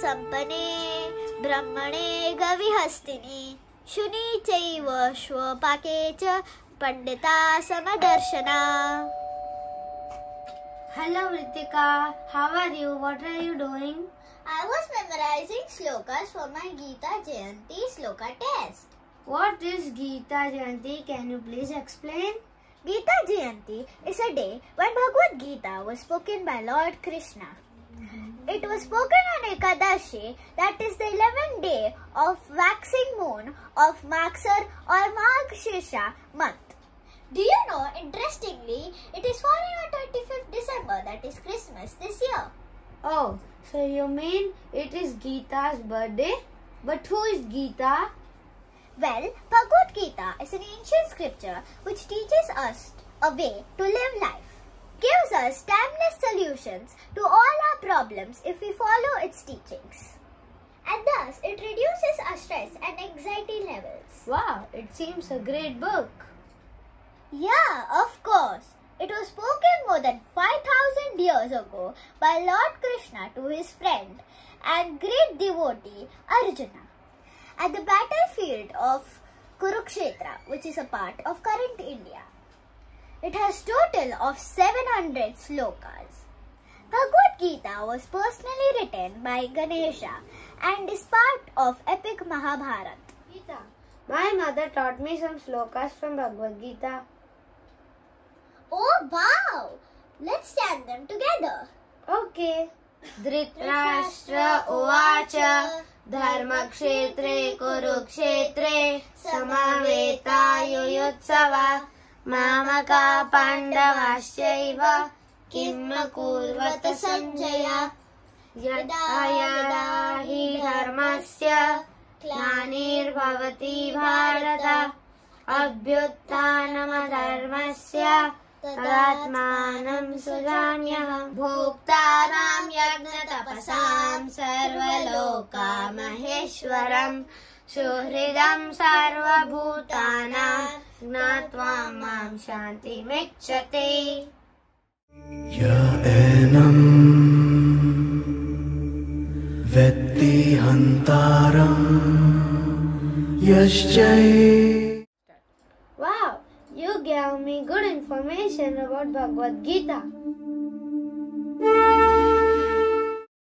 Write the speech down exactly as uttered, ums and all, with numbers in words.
संपने ब्रह्मणे गविहस्तिनि शुनि चैव श्वपाके च Pandita समदर्शना. Hello Ritika, how are you? What are you doing? I was memorizing slokas for my Gita Jayanti sloka test. What is Gita Jayanti? Can you please explain? Gita Jayanti is a day when Bhagavad Gita was spoken by Lord Krishna. Mm-hmm. It was spoken on Ekadashi, that is the eleventh day of waxing moon of Magsar or Margashirsha month. Do you know, interestingly, it is falling on twenty-fifth December, that is Christmas this year. Oh, so you mean it is Gita's birthday? But who is Gita? Well, Bhagavad Gita is an ancient scripture which teaches us a way to live life, gives us timeless solutions to all our problems if we follow its teachings. And thus, it reduces our stress and anxiety levels. Wow, it seems a great book. Yeah, of course. It was spoken more than five thousand years ago by Lord Krishna to his friend and great devotee Arjuna at the battlefield of Kurukshetra, which is a part of current India. It has total of seven hundred slokas. Bhagavad Gita was personally written by Ganesha and is part of epic Mahabharata. Gita, my mother taught me some slokas from Bhagavad Gita. Oh wow! Let's chant them together. Okay. Dhritarashtra uvacha dharmakshetre kurukshetre samaveta mamaka pandavasyaiva kim kurvata sanjaya yada yada hi dharmasya glanirvavati bharata abhyuttanam dharmasya तदात्मानं सुजाम्यहम् भोक्तानां यज्ञतपसां सर्वलोकामहेश्वरं सुहृदं सर्वभूतानां ज्ञात्वा मां शान्तिमिच्छति. य एनं वेत्ति हन्तारं यश्चै. Wow! You gave me good information about Bhagavad Gita.